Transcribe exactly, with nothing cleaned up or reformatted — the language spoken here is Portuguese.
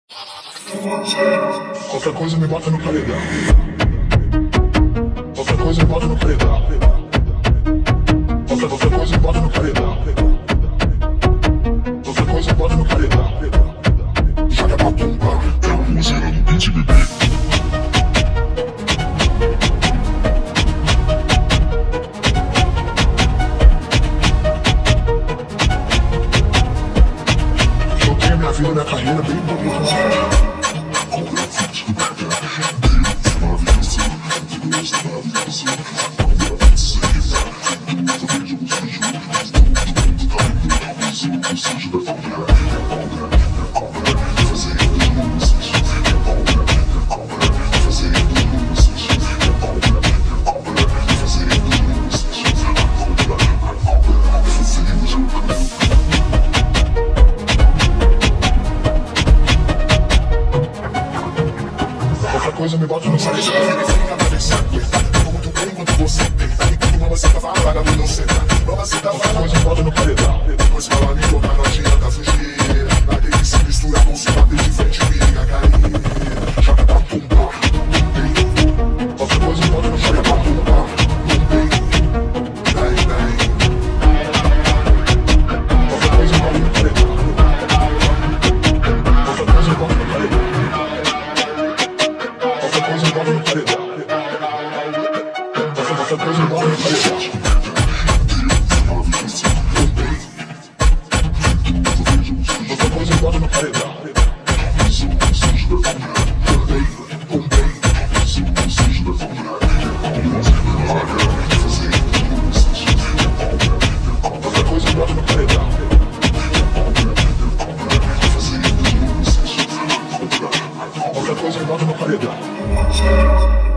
Qualquer coisa me bota no paredão. Qualquer coisa me bota no paredão. Qualquer, qualquer coisa me bota no paredão. Qualquer coisa me bota no paredão. Joga pra tumba, é a música do beat, bebê. Joguei a minha vida, minha carreira bem bonita. Qualquer coisa me bota no saco. Tô muito bem enquanto você tenta. Enquanto mamacita fala, vagabundo não senta. Mamacita fala, coisa me bota no paredão. Depois fala me tocar, não adianta fugir. Larguei que se mistura com se bater de frente, minha carinha. Joga pra tumba. Qualquer coisa me bota no paredão. Bem, bem. Qualquer coisa me bota no paredão. Qualquer coisa me bota no paredão. Qualquer coisa me bota no paredão. Qualquer coisa me bota no paredão. Qualquer coisa me bota no paredão. Qualquer coisa me bota no paredão. Qualquer coisa me bota no paredão.